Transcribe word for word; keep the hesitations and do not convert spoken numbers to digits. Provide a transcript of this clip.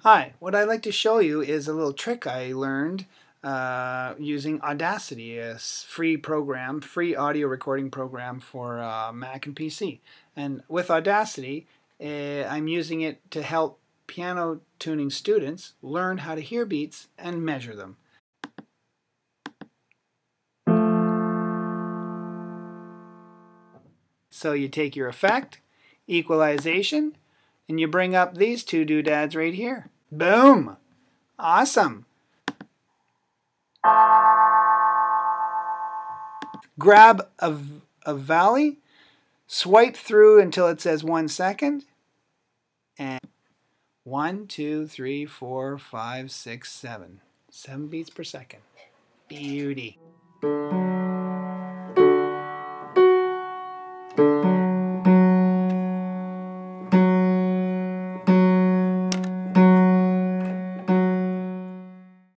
Hi, what I'd like to show you is a little trick I learned uh, using Audacity, a free program, free audio recording program for uh, Mac and P C. And with Audacity, uh, I'm using it to help piano tuning students learn how to hear beats and measure them. So you take your effect, equalization, and you bring up these two doodads right here. Boom! Awesome! Grab a, a valley, swipe through until it says one second, and one, two, three, four, five, six, seven. Seven beats per second. Beauty.